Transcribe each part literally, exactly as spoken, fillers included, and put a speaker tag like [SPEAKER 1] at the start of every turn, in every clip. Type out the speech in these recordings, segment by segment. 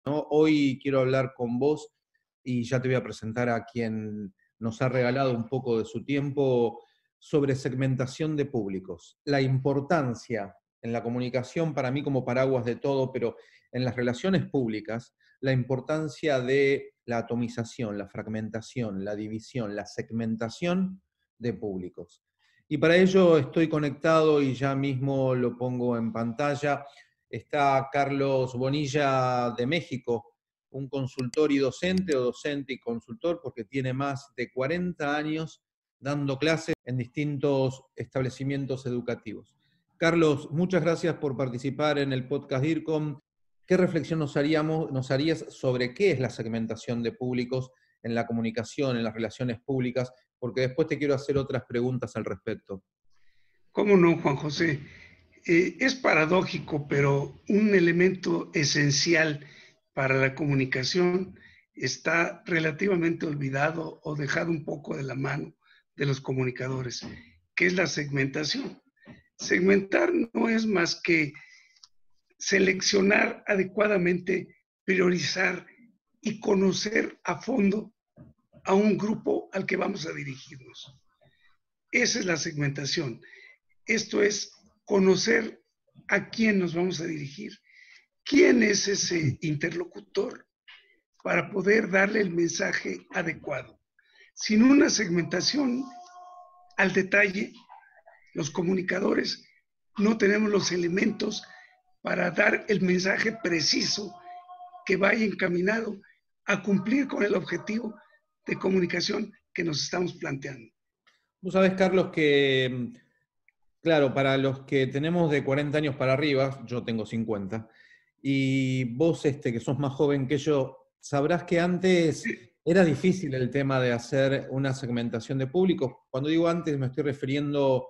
[SPEAKER 1] ¿no? Hoy quiero hablar con vos y ya te voy a presentar a quien nos ha regalado un poco de su tiempo sobre segmentación de públicos. La importancia en la comunicación, para mí como paraguas de todo, pero en las relaciones públicas, la importancia de la atomización, la fragmentación, la división, la segmentación de públicos. Y para ello estoy conectado y ya mismo lo pongo en pantalla. Está Carlos Bonilla de México, un consultor y docente, o docente y consultor, porque tiene más de cuarenta años dando clases en distintos establecimientos educativos. Carlos, muchas gracias por participar en el podcast DIRCOM. ¿Qué reflexión nos, haríamos, nos harías sobre qué es la segmentación de públicos en la comunicación, en las relaciones públicas? Porque después te quiero hacer otras preguntas al respecto.
[SPEAKER 2] ¿Cómo no, Juan José? Eh, es paradójico, pero un elemento esencial para la comunicación está relativamente olvidado o dejado un poco de la mano de los comunicadores, que es la segmentación. Segmentar no es más que seleccionar adecuadamente, priorizar y conocer a fondo a un grupo al que vamos a dirigirnos. Esa es la segmentación. Esto es conocer a quién nos vamos a dirigir, quién es ese interlocutor para poder darle el mensaje adecuado. Sin una segmentación al detalle, los comunicadores no tenemos los elementos para dar el mensaje preciso que vaya encaminado a cumplir con el objetivo de comunicación que nos estamos planteando.
[SPEAKER 1] Vos sabés, Carlos, que, claro, para los que tenemos de cuarenta años para arriba, yo tengo cincuenta, y vos este, que sos más joven que yo, sabrás que antes era difícil el tema de hacer una segmentación de público. Cuando digo antes me estoy refiriendo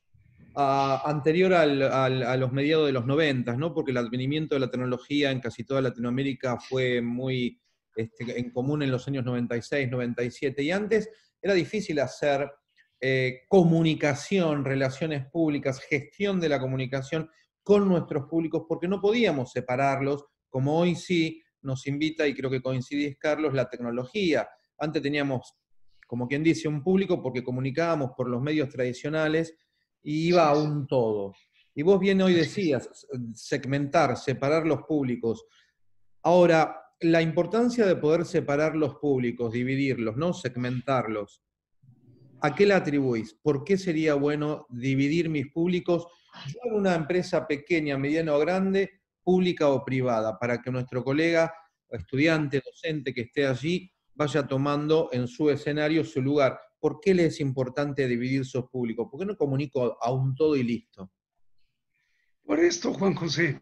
[SPEAKER 1] a, anterior al, al, a los mediados de los noventas, ¿no? Porque el advenimiento de la tecnología en casi toda Latinoamérica fue muy este, en común en los años noventa y seis, noventa y siete, y antes era difícil hacer eh, comunicación, relaciones públicas, gestión de la comunicación con nuestros públicos, porque no podíamos separarlos, como hoy sí nos invita, y creo que coincidís, Carlos, la tecnología. Antes teníamos, como quien dice, un público porque comunicábamos por los medios tradicionales y iba a un todo. Y vos bien hoy decías, segmentar, separar los públicos. Ahora, la importancia de poder separar los públicos, dividirlos, ¿no? Segmentarlos. ¿A qué la atribuís? ¿Por qué sería bueno dividir mis públicos? Yo en una empresa pequeña, mediana o grande, pública o privada, para que nuestro colega, estudiante, docente que esté allí, vaya tomando en su escenario su lugar. ¿Por qué le es importante dividir sus públicos? ¿Por qué no comunico a un todo y listo?
[SPEAKER 2] Por esto, Juan José,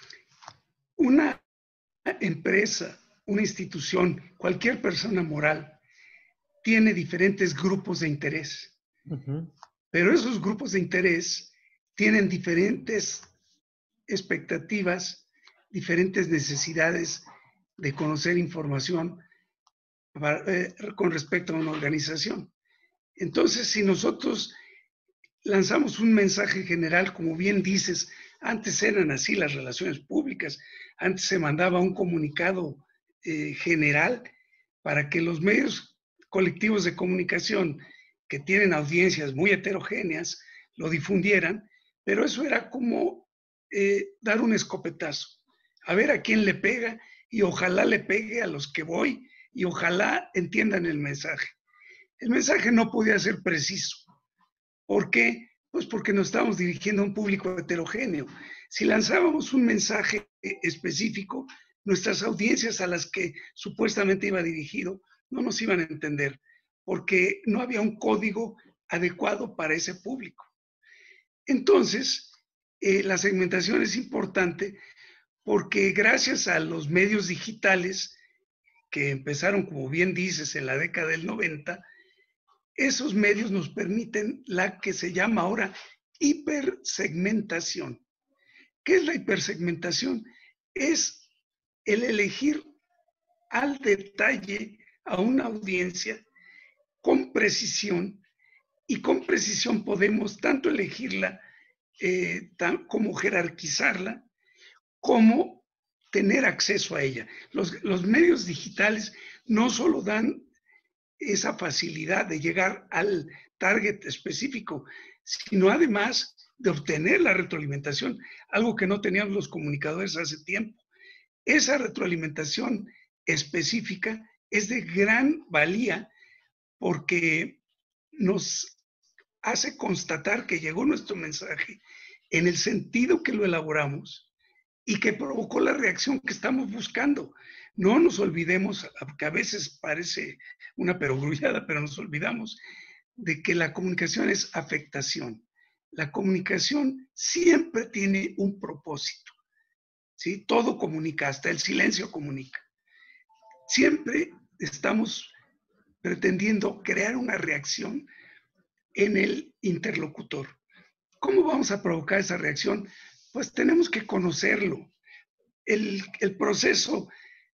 [SPEAKER 2] una empresa, una institución, cualquier persona moral, tiene diferentes grupos de interés. Uh-huh. Pero esos grupos de interés tienen diferentes expectativas, diferentes necesidades de conocer información para, eh, con respecto a una organización. Entonces, si nosotros lanzamos un mensaje general, como bien dices, antes eran así las relaciones públicas, antes se mandaba un comunicado eh, general para que los medios colectivos de comunicación que tienen audiencias muy heterogéneas lo difundieran, pero eso era como eh, dar un escopetazo, a ver a quién le pega y ojalá le pegue a los que voy y ojalá entiendan el mensaje. El mensaje no podía ser preciso. ¿Por qué? Pues porque nos estábamos dirigiendo a un público heterogéneo. Si lanzábamos un mensaje específico, nuestras audiencias a las que supuestamente iba dirigido no nos iban a entender, porque no había un código adecuado para ese público. Entonces, eh, la segmentación es importante porque gracias a los medios digitales que empezaron, como bien dices, en la década del noventa, esos medios nos permiten la que se llama ahora hipersegmentación. ¿Qué es la hipersegmentación? Es el elegir al detalle a una audiencia con precisión, y con precisión podemos tanto elegirla eh, tan, como jerarquizarla, como tener acceso a ella. Los, los medios digitales no solo dan esa facilidad de llegar al target específico, sino además de obtener la retroalimentación, algo que no tenían los comunicadores hace tiempo. Esa retroalimentación específica es de gran valía porque nos hace constatar que llegó nuestro mensaje en el sentido que lo elaboramos y que provocó la reacción que estamos buscando. No nos olvidemos, que a veces parece una perogrullada, pero nos olvidamos de que la comunicación es afectación. La comunicación siempre tiene un propósito, ¿sí? Todo comunica, hasta el silencio comunica. Siempre estamos pretendiendo crear una reacción en el interlocutor. ¿Cómo vamos a provocar esa reacción? Pues tenemos que conocerlo. El, el proceso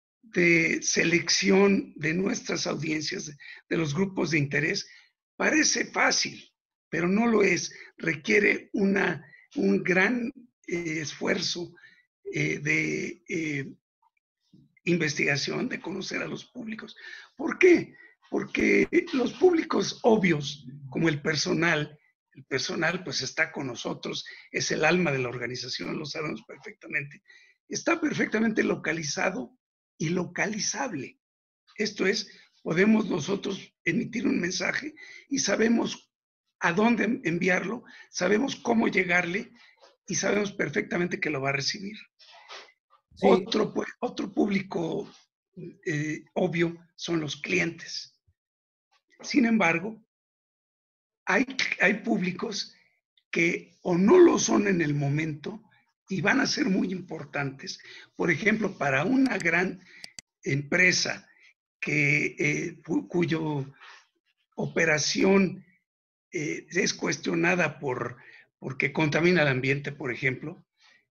[SPEAKER 2] de selección de nuestras audiencias, de, de los grupos de interés, parece fácil, pero no lo es. Requiere una, un gran eh, esfuerzo eh, de eh, investigación, de conocer a los públicos. ¿Por qué? Porque los públicos obvios, como el personal, el personal pues está con nosotros, es el alma de la organización, lo sabemos perfectamente, está perfectamente localizado y localizable. Esto es, podemos nosotros emitir un mensaje y sabemos a dónde enviarlo, sabemos cómo llegarle y sabemos perfectamente que lo va a recibir. Sí. Otro, otro público eh, obvio son los clientes. Sin embargo, hay, hay públicos que o no lo son en el momento y van a ser muy importantes. Por ejemplo, para una gran empresa que, eh, cuyo operación eh, es cuestionada por, porque contamina el ambiente, por ejemplo,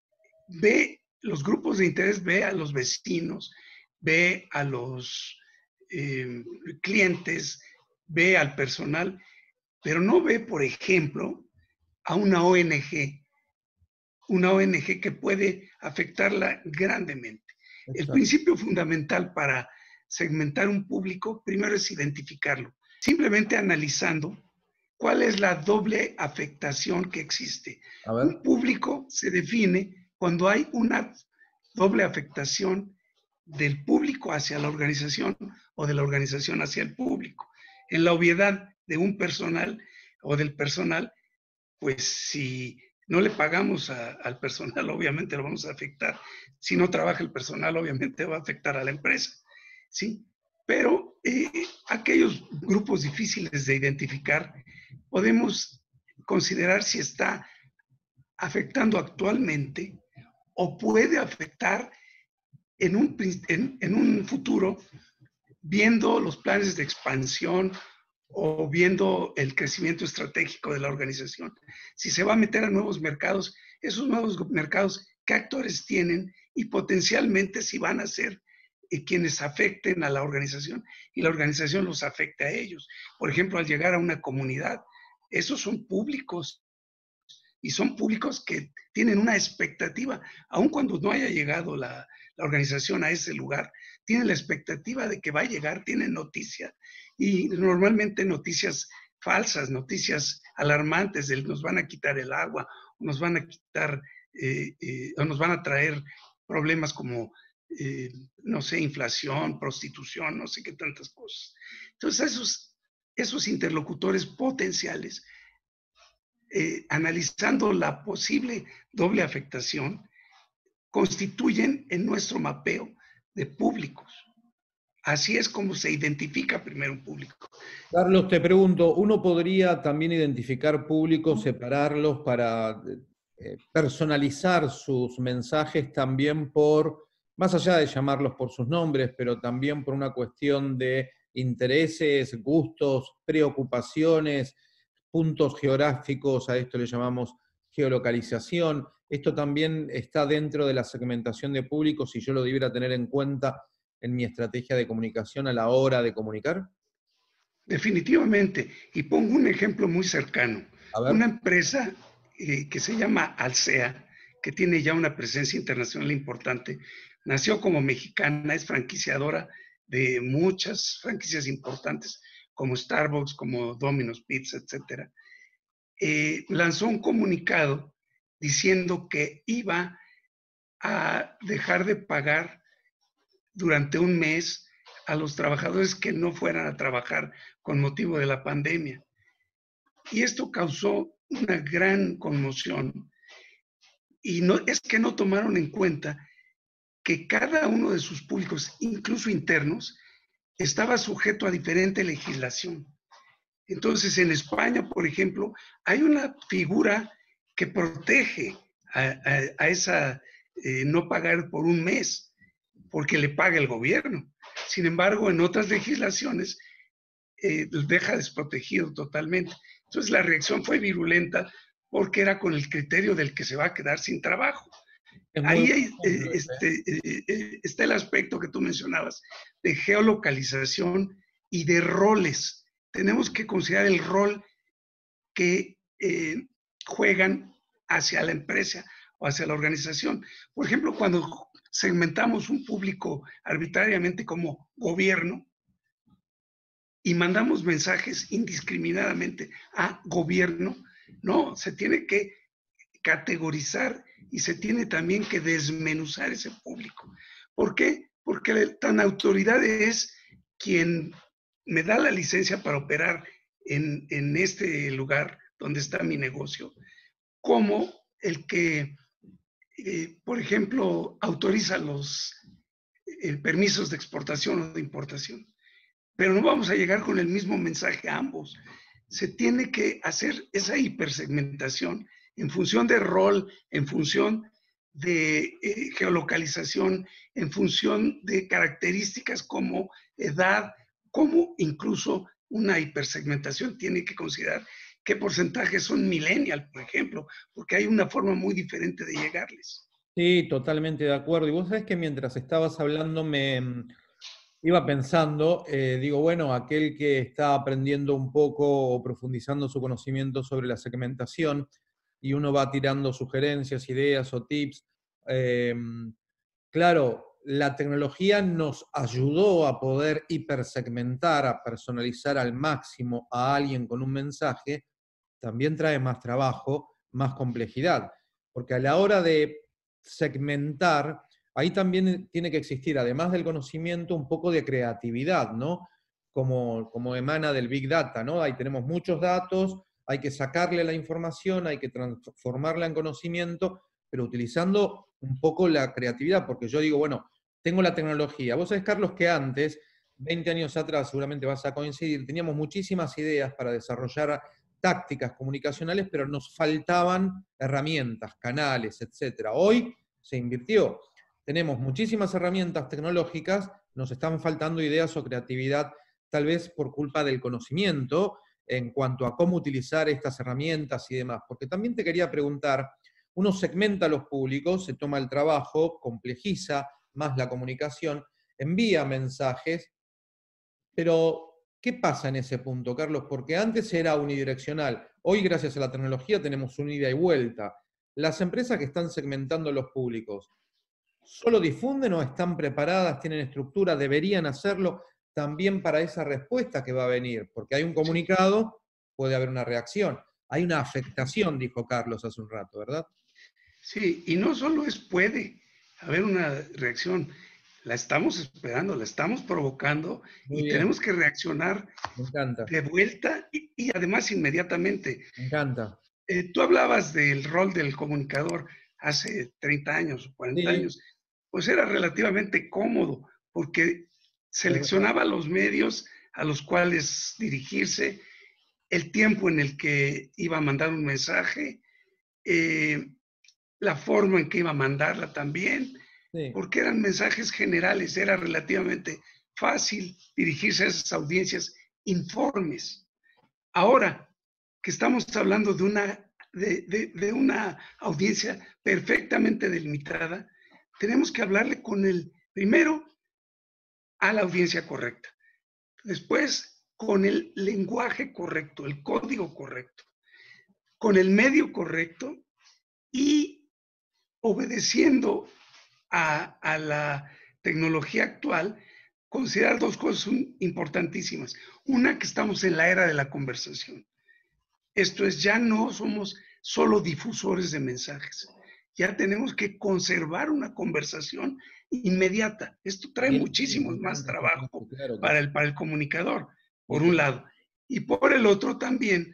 [SPEAKER 2] ve los grupos de interés, ve a los vecinos, ve a los eh, clientes, ve al personal, pero no ve, por ejemplo, a una O N G, una O N G que puede afectarla grandemente. Exacto. El principio fundamental para segmentar un público, primero es identificarlo, simplemente analizando cuál es la doble afectación que existe. Un público se define cuando hay una doble afectación del público hacia la organización o de la organización hacia el público. En la obviedad de un personal o del personal, pues si no le pagamos a, al personal, obviamente lo vamos a afectar. Si no trabaja el personal, obviamente va a afectar a la empresa, ¿sí? Pero eh, aquellos grupos difíciles de identificar, podemos considerar si está afectando actualmente o puede afectar en un, en, en un futuro, viendo los planes de expansión o viendo el crecimiento estratégico de la organización. Si se va a meter a nuevos mercados, esos nuevos mercados, ¿qué actores tienen? Y potencialmente si van a ser eh, quienes afecten a la organización y la organización los afecte a ellos. Por ejemplo, al llegar a una comunidad, esos son públicos y son públicos que tienen una expectativa, aun cuando no haya llegado la, la organización a ese lugar, tienen la expectativa de que va a llegar, tienen noticia y normalmente noticias falsas, noticias alarmantes de nos van a quitar el agua, nos van a quitar eh, eh, o nos van a traer problemas como, eh, no sé, inflación, prostitución, no sé qué tantas cosas. Entonces esos, esos interlocutores potenciales, eh, analizando la posible doble afectación, constituyen en nuestro mapeo de públicos. Así es como se identifica primero un público.
[SPEAKER 1] Carlos, te pregunto, ¿uno podría también identificar públicos, separarlos para eh, personalizar sus mensajes también por, más allá de llamarlos por sus nombres, pero también por una cuestión de intereses, gustos, preocupaciones, puntos geográficos, a esto le llamamos geolocalización? ¿Esto también está dentro de la segmentación de públicos y yo lo debiera tener en cuenta en mi estrategia de comunicación a la hora de comunicar?
[SPEAKER 2] Definitivamente. Y pongo un ejemplo muy cercano. Una empresa eh, que se llama Alsea, que tiene ya una presencia internacional importante, nació como mexicana, es franquiciadora de muchas franquicias importantes como Starbucks, como Domino's Pizza, etcétera. Eh, lanzó un comunicado diciendo que iba a dejar de pagar durante un mes a los trabajadores que no fueran a trabajar con motivo de la pandemia. Y esto causó una gran conmoción. Y no, es que no tomaron en cuenta que cada uno de sus públicos, incluso internos, estaba sujeto a diferente legislación. Entonces, en España, por ejemplo, hay una figura que protege a, a, a esa eh, no pagar por un mes, porque le paga el gobierno. Sin embargo, en otras legislaciones eh, deja desprotegido totalmente. Entonces, la reacción fue virulenta porque era con el criterio del que se va a quedar sin trabajo.
[SPEAKER 1] Es muy
[SPEAKER 2] Ahí hay, eh,
[SPEAKER 1] ejemplo,
[SPEAKER 2] este, eh, eh, está el aspecto que tú mencionabas de geolocalización y de roles. Tenemos que considerar el rol que eh, juegan hacia la empresa o hacia la organización. Por ejemplo, cuando segmentamos un público arbitrariamente como gobierno y mandamos mensajes indiscriminadamente a gobierno, no, se tiene que categorizar y se tiene también que desmenuzar ese público. ¿Por qué? Porque tan autoridad es quien me da la licencia para operar en, en este lugar donde está mi negocio, como el que, eh, por ejemplo, autoriza los eh, permisos de exportación o de importación. Pero no vamos a llegar con el mismo mensaje a ambos. Se tiene que hacer esa hipersegmentación en función de rol, en función de eh, geolocalización, en función de características como edad, como incluso una hipersegmentación tiene que considerar qué porcentajes son millennial, por ejemplo, porque hay una forma muy diferente de llegarles.
[SPEAKER 1] Sí, totalmente de acuerdo. Y vos sabés que mientras estabas hablando me mm, iba pensando, eh, digo, bueno, aquel que está aprendiendo un poco o profundizando su conocimiento sobre la segmentación y uno va tirando sugerencias, ideas o tips, eh, claro, la tecnología nos ayudó a poder hipersegmentar, a personalizar al máximo a alguien con un mensaje, también trae más trabajo, más complejidad, porque a la hora de segmentar, ahí también tiene que existir, además del conocimiento, un poco de creatividad, ¿no? Como, como emana del Big Data, ¿no? Ahí tenemos muchos datos, hay que sacarle la información, hay que transformarla en conocimiento, pero utilizando un poco la creatividad, porque yo digo, bueno, tengo la tecnología. Vos sabés, Carlos, que antes, veinte años atrás, seguramente vas a coincidir, teníamos muchísimas ideas para desarrollar tácticas comunicacionales, pero nos faltaban herramientas, canales, etcétera. Hoy se invirtió. Tenemos muchísimas herramientas tecnológicas, nos están faltando ideas o creatividad, tal vez por culpa del conocimiento en cuanto a cómo utilizar estas herramientas y demás. Porque también te quería preguntar, uno segmenta a los públicos, se toma el trabajo, complejiza más la comunicación, envía mensajes, pero ¿qué pasa en ese punto, Carlos? Porque antes era unidireccional. Hoy, gracias a la tecnología, tenemos un ida y vuelta. Las empresas que están segmentando los públicos, ¿solo difunden o están preparadas, tienen estructura, deberían hacerlo también para esa respuesta que va a venir? Porque hay un comunicado, puede haber una reacción. Hay una afectación, dijo Carlos hace un rato, ¿verdad?
[SPEAKER 2] Sí, y no solo es puede haber una reacción, la estamos esperando, la estamos provocando
[SPEAKER 1] Muy
[SPEAKER 2] y
[SPEAKER 1] bien,
[SPEAKER 2] tenemos que reaccionar
[SPEAKER 1] me encanta,
[SPEAKER 2] de vuelta y, y además inmediatamente.
[SPEAKER 1] me encanta.
[SPEAKER 2] Eh, tú hablabas del rol del comunicador hace treinta años o cuarenta
[SPEAKER 1] Sí,
[SPEAKER 2] años, pues era relativamente cómodo porque
[SPEAKER 1] es verdad.
[SPEAKER 2] seleccionaba los medios a los cuales dirigirse, el tiempo en el que iba a mandar un mensaje, eh, la forma en que iba a mandarla también,
[SPEAKER 1] Sí.
[SPEAKER 2] porque eran mensajes generales, era relativamente fácil dirigirse a esas audiencias informes. Ahora que estamos hablando de una, de, de, de una audiencia perfectamente delimitada, tenemos que hablarle con el, primero, a la audiencia correcta, después con el lenguaje correcto, el código correcto, con el medio correcto y obedeciendo a, a la tecnología actual, considerar dos cosas importantísimas. Una, que estamos en la era de la conversación. Esto es, ya no somos solo difusores de mensajes. Ya tenemos que conservar una conversación inmediata. Esto trae
[SPEAKER 1] Bien,
[SPEAKER 2] muchísimos
[SPEAKER 1] bien,
[SPEAKER 2] más
[SPEAKER 1] bien,
[SPEAKER 2] trabajo
[SPEAKER 1] claro que
[SPEAKER 2] para
[SPEAKER 1] sí.
[SPEAKER 2] el, para el comunicador,
[SPEAKER 1] Sí,
[SPEAKER 2] por un
[SPEAKER 1] señor.
[SPEAKER 2] lado. Y por el otro también,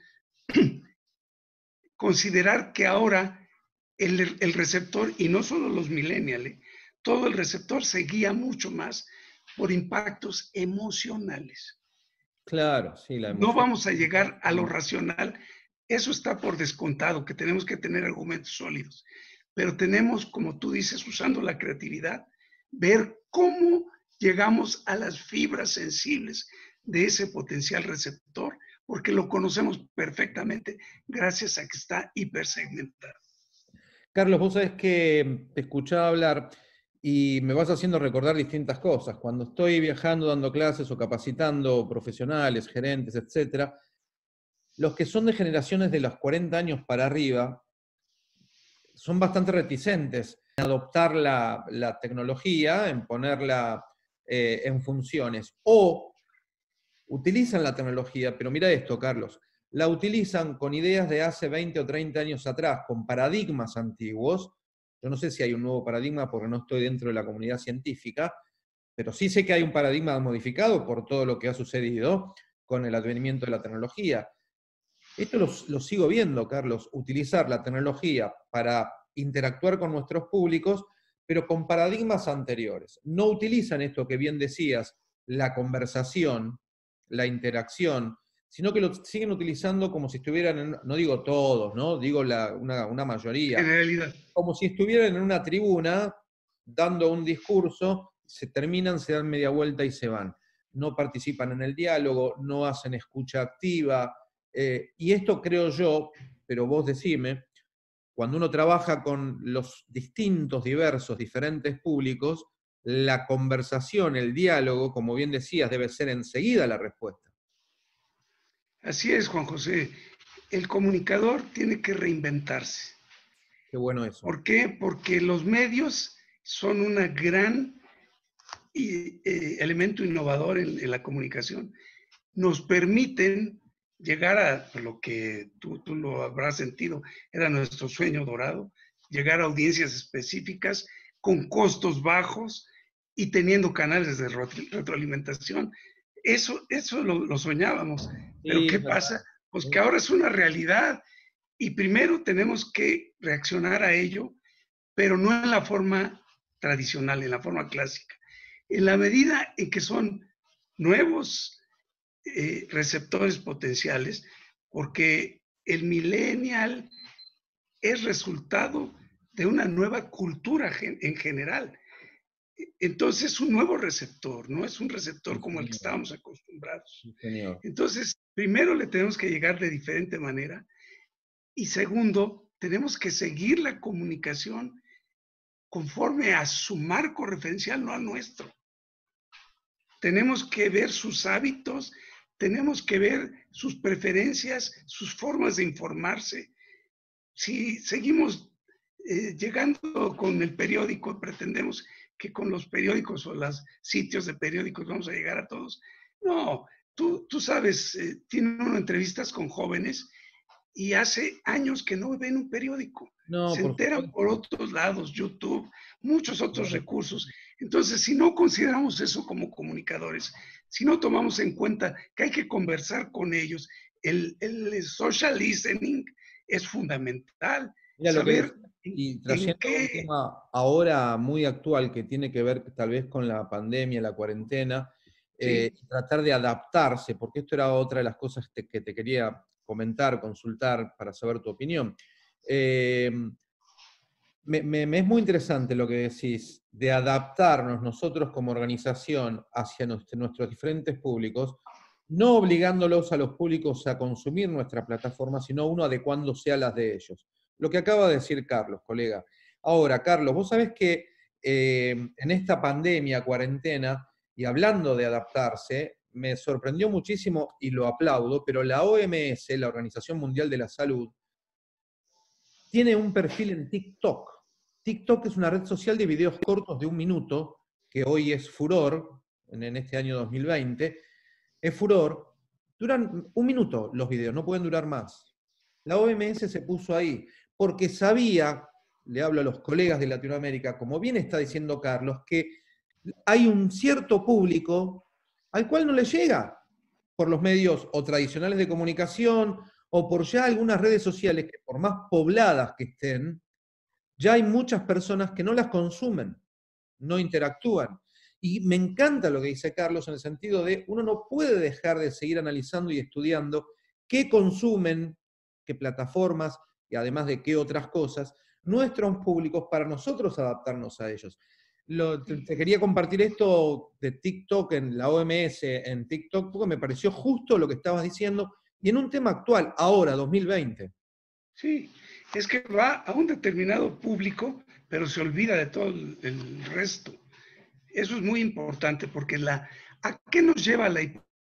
[SPEAKER 2] considerar que ahora el, el receptor, y no solo los millennials, todo el receptor se guía mucho más por impactos emocionales.
[SPEAKER 1] Claro, sí, la
[SPEAKER 2] No
[SPEAKER 1] emoción.
[SPEAKER 2] vamos a llegar a lo racional. Eso está por descontado, que tenemos que tener argumentos sólidos. Pero tenemos, como tú dices, usando la creatividad, ver cómo llegamos a las fibras sensibles de ese potencial receptor, porque lo conocemos perfectamente gracias a que está hipersegmentado.
[SPEAKER 1] Carlos, vos sabés que te escuchaba hablar y me vas haciendo recordar distintas cosas. Cuando estoy viajando, dando clases o capacitando profesionales, gerentes, etcétera, los que son de generaciones de los cuarenta años para arriba son bastante reticentes en adoptar la, la tecnología, en ponerla eh, en funciones. O utilizan la tecnología, pero mira esto, Carlos, la utilizan con ideas de hace veinte o treinta años atrás, con paradigmas antiguos. Yo no sé si hay un nuevo paradigma porque no estoy dentro de la comunidad científica, pero sí sé que hay un paradigma modificado por todo lo que ha sucedido con el advenimiento de la tecnología. Esto lo, lo sigo viendo, Carlos, utilizar la tecnología para interactuar con nuestros públicos, pero con paradigmas anteriores. No utilizan esto que bien decías, la conversación, la interacción, sino que lo siguen utilizando como si estuvieran, en, no digo todos, ¿no? Digo la, una, una mayoría,
[SPEAKER 2] Generalidad.
[SPEAKER 1] como si estuvieran en una tribuna dando un discurso, se terminan, se dan media vuelta y se van. No participan en el diálogo, no hacen escucha activa, eh, y esto creo yo, pero vos decime, cuando uno trabaja con los distintos, diversos, diferentes públicos, la conversación, el diálogo, como bien decías, debe ser enseguida la respuesta.
[SPEAKER 2] Así es, Juan José. El comunicador tiene que reinventarse.
[SPEAKER 1] Qué bueno eso.
[SPEAKER 2] ¿Por qué? Porque los medios son una gran y, eh, elemento innovador en, en, la comunicación. Nos permiten llegar a lo que tú, tú lo habrás sentido, era nuestro sueño dorado, llegar a audiencias específicas con costos bajos y teniendo canales de retroalimentación. Eso, eso lo, lo soñábamos. Pero
[SPEAKER 1] Sí,
[SPEAKER 2] ¿qué
[SPEAKER 1] es verdad.
[SPEAKER 2] pasa? Pues
[SPEAKER 1] Sí.
[SPEAKER 2] que ahora es una realidad y primero tenemos que reaccionar a ello, pero no en la forma tradicional, en la forma clásica. En la medida en que son nuevos eh, receptores potenciales, porque el millennial es resultado de una nueva cultura gen en general. Entonces, es un nuevo receptor, no es un receptor
[SPEAKER 1] Sí,
[SPEAKER 2] como el que
[SPEAKER 1] señor.
[SPEAKER 2] estábamos acostumbrados.
[SPEAKER 1] Sí, señor.
[SPEAKER 2] Entonces, primero le tenemos que llegar de diferente manera y segundo, tenemos que seguir la comunicación conforme a su marco referencial, no al nuestro. Tenemos que ver sus hábitos, tenemos que ver sus preferencias, sus formas de informarse. Si seguimos eh, llegando con el periódico, pretendemos que con los periódicos o los sitios de periódicos vamos a llegar a todos. No, tú, tú sabes, eh, tienen uno entrevistas con jóvenes y hace años que no ven un periódico.
[SPEAKER 1] No,
[SPEAKER 2] Se
[SPEAKER 1] por
[SPEAKER 2] enteran por
[SPEAKER 1] supuesto.
[SPEAKER 2] otros lados, YouTube, muchos otros
[SPEAKER 1] Claro.
[SPEAKER 2] recursos. Entonces, si no consideramos eso como comunicadores, si no tomamos en cuenta que hay que conversar con ellos, el, el social listening es fundamental.
[SPEAKER 1] Mira lo que
[SPEAKER 2] Saber
[SPEAKER 1] decía,
[SPEAKER 2] en,
[SPEAKER 1] y
[SPEAKER 2] en
[SPEAKER 1] trayendo un
[SPEAKER 2] qué...
[SPEAKER 1] tema ahora muy actual que tiene que ver tal vez con la pandemia, la cuarentena, eh,
[SPEAKER 2] Sí,
[SPEAKER 1] tratar de adaptarse, porque esto era otra de las cosas te- que te quería comentar, consultar para saber tu opinión. Eh, me, me- me es muy interesante lo que decís, de adaptarnos nosotros como organización hacia nuestro- nuestros diferentes públicos, no obligándolos a los públicos a consumir nuestra plataforma, sino uno adecuándose a las de ellos. Lo que acaba de decir Carlos, colega. Ahora, Carlos, vos sabés que eh, en esta pandemia, cuarentena, y hablando de adaptarse, me sorprendió muchísimo y lo aplaudo, pero la O M S, la Organización Mundial de la Salud, tiene un perfil en TikTok. TikTok es una red social de videos cortos de un minuto, que hoy es furor, en, en este año dos mil veinte, es furor. Duran un minuto los videos, no pueden durar más. La O M S se puso ahí porque sabía, le hablo a los colegas de Latinoamérica, como bien está diciendo Carlos, que hay un cierto público al cual no le llega por los medios o tradicionales de comunicación o por ya algunas redes sociales que por más pobladas que estén, ya hay muchas personas que no las consumen, no interactúan. Y me encanta lo que dice Carlos en el sentido de uno no puede dejar de seguir analizando y estudiando qué consumen, qué plataformas y además de qué otras cosas, nuestros públicos para nosotros adaptarnos a ellos. Lo, te, te quería compartir esto de TikTok, en la O M S en TikTok, porque me pareció justo lo que estabas diciendo y en un tema actual, ahora, dos mil veinte.
[SPEAKER 2] Sí, es que va a un determinado público, pero se olvida de todo el, el resto. Eso es muy importante porque la, ¿a qué nos lleva la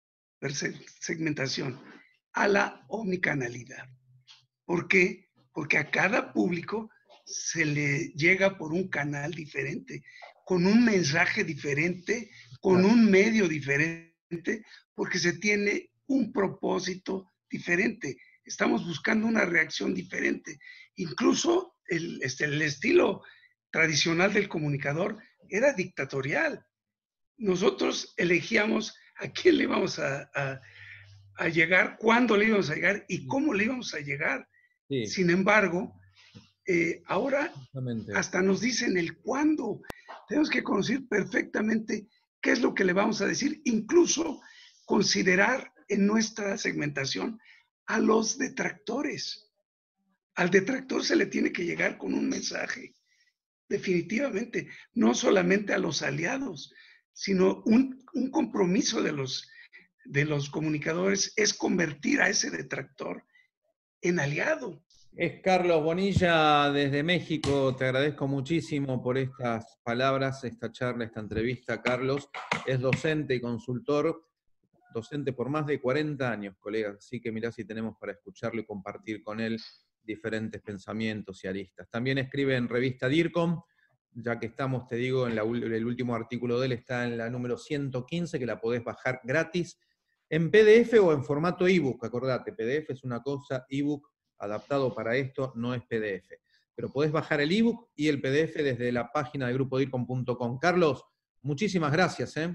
[SPEAKER 2] hipersegmentación? A la omnicanalidad. ¿Por qué? Porque a cada público se le llega por un canal diferente, con un mensaje diferente, con
[SPEAKER 1] Claro.
[SPEAKER 2] un medio diferente, porque se tiene un propósito diferente. Estamos buscando una reacción diferente. Incluso el, este, el estilo tradicional del comunicador era dictatorial. Nosotros elegíamos a quién le íbamos a, a, a llegar, cuándo le íbamos a llegar y cómo le íbamos a llegar.
[SPEAKER 1] Sí,
[SPEAKER 2] Sin embargo, eh, ahora
[SPEAKER 1] justamente.
[SPEAKER 2] hasta nos dicen el cuándo. Tenemos que conocer perfectamente qué es lo que le vamos a decir, incluso considerar en nuestra segmentación a los detractores. Al detractor se le tiene que llegar con un mensaje, definitivamente, no solamente a los aliados, sino un, un compromiso de los, de los comunicadores es convertir a ese detractor en aliado.
[SPEAKER 1] Es Carlos Bonilla desde México, te agradezco muchísimo por estas palabras, esta charla, esta entrevista. Carlos es docente y consultor, docente por más de cuarenta años, colegas, así que mirá si tenemos para escucharlo y compartir con él diferentes pensamientos y aristas. También escribe en revista DIRCOM, ya que estamos, te digo, en la, el último artículo de él está en la número ciento quince, que la podés bajar gratis en P D F o en formato ebook, acordate, P D F es una cosa, ebook adaptado para esto no es P D F. Pero podés bajar el ebook y el P D F desde la página de grupo dircom punto com. Carlos, muchísimas gracias. ¿eh?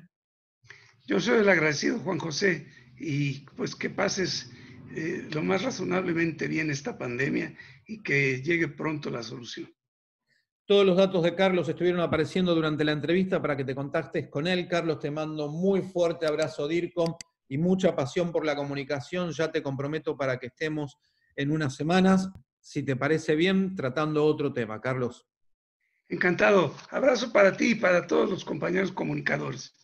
[SPEAKER 2] Yo soy el agradecido, Juan José, y pues que pases eh, lo más razonablemente bien esta pandemia y que llegue pronto la solución.
[SPEAKER 1] Todos los datos de Carlos estuvieron apareciendo durante la entrevista para que te contactes con él. Carlos, te mando muy fuerte abrazo DIRCOM y mucha pasión por la comunicación. Ya te comprometo para que estemos en unas semanas, si te parece bien, tratando otro tema. Carlos.
[SPEAKER 2] Encantado. Abrazo para ti y para todos los compañeros comunicadores.